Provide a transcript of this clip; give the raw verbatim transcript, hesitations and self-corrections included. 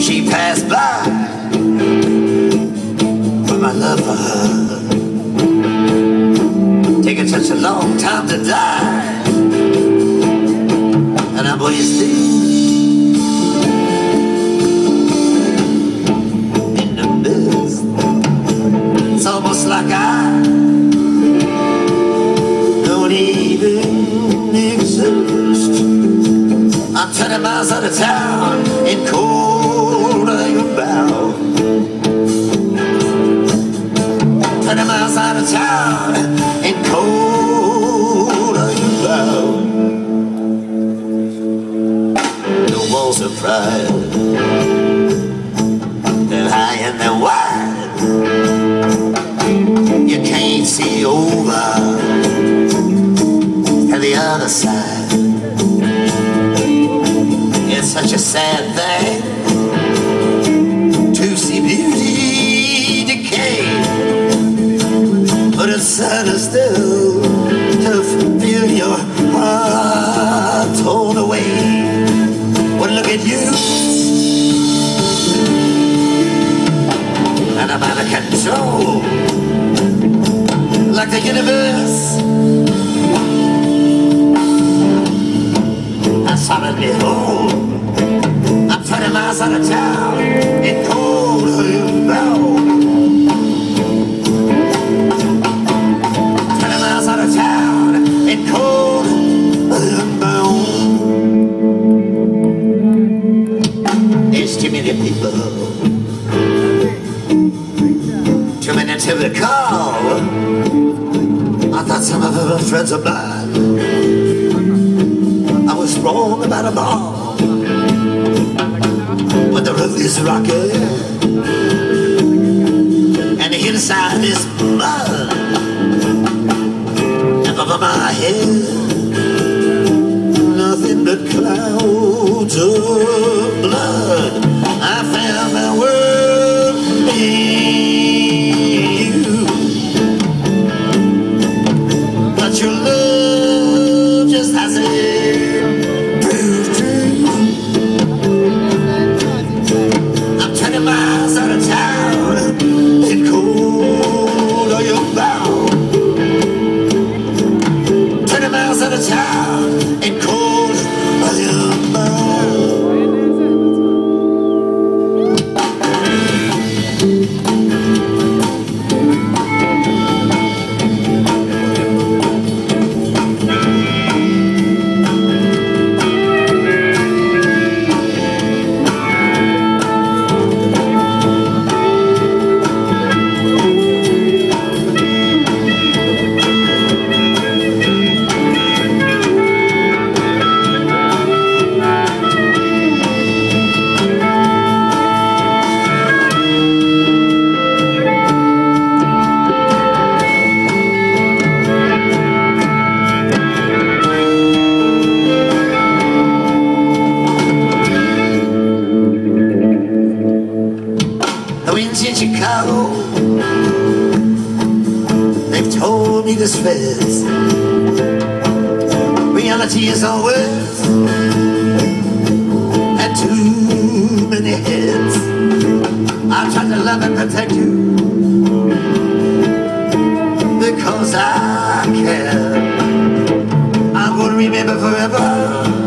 she passed by with my love for her. Taking such a long time to die, and I'm wasted in the mist. It's almost like I don't even exist. I'm twenty miles out of town in cold bound. Twenty miles out of town in cold bound. The walls of pride, they're high and they're wide. You can't see over to the other side. It's such a sad thing to see beauty decay, but it's sadder still to feel your heart torn away. Well, look at you, and I'm out of control, like the universe. I solidly hold. I'm twenty miles out of town in cold bound. Twenty miles out of town in cold bound. There's too many people, too many to recall. I thought some of them were friends of mine. I was wrong about them all. But the road is rocky and the hillside is mud, and over my head nothing but clouds of blood. I found my world in you, but your love just hasn't proved true. Twenty miles out of town in cold bound. Twenty miles out of town in cold bound. In Chicago, they've told me this fast. Reality is always at too many heads. I try to love and protect you because I care. I'm gonna remember forever